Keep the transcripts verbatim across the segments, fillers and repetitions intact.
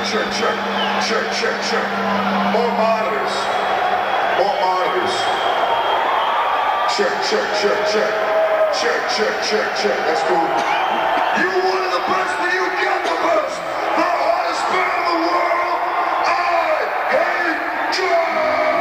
check, check, check, check, check. More monitors. More monitors. Check, check, check, check. Check, check, check, check. That's cool. You wanted the best, but you got the best. The hottest band in the world. I hate drugs.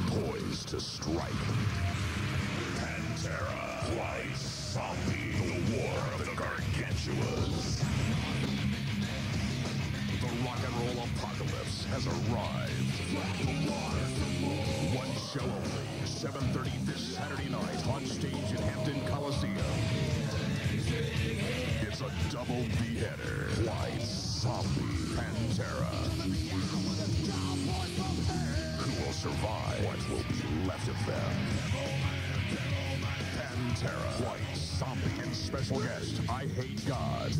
poised to strike. Pantera, White Zombie, the War of the Gargantuas. The rock and roll apocalypse has arrived. One show only, seven thirty this Saturday night on stage at Hampton Coliseum. It's a double beheader. White Zombie, Pantera. Who will survive? What will be left of them? Pantera, White Zombie, and special guest, I Hate God.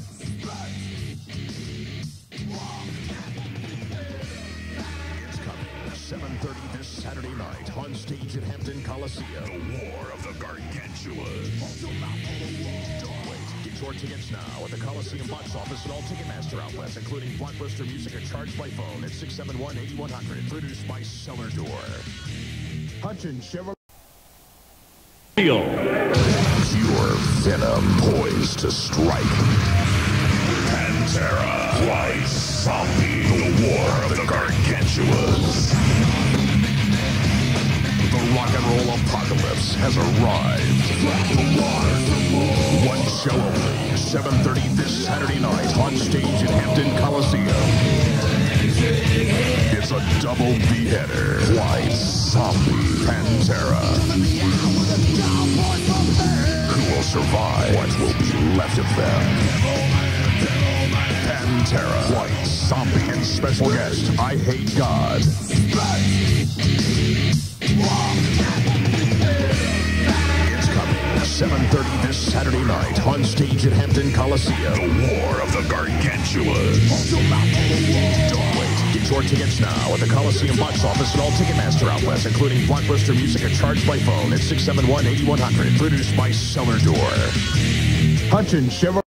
It's coming, seven thirty this Saturday night on stage at Hampton Coliseum. The War of the Gargantuas. Don't wait. Get your tickets now at the Coliseum box office and all Ticketmaster outlets, including Blockbuster Music, are charged by phone at six seven one, eight one hundred. Produced by Cellar Door. Hutchins Chevrolet. Pure venom poised to strike. Pantera, White Zombie, the War of the Gargantuas. The rock and roll apocalypse has arrived. One show only, seven thirty this Saturday night on stage at Hampton Coliseum. It's a double beheader. White Zombie, Pantera. Who will survive? What will be left of them? Pantera, White Zombie, and special guest, I Hate God. It's coming, seven thirty this Saturday night on stage at Hampton Coliseum. The War of the Gargantuas. Don't wait. Get your tickets now at the Coliseum box office and all Ticketmaster outlets, including Blockbuster Music, are charged by phone at six seven one, eight one hundred. Produced by Cellar Door. Hutchins Chevrolet.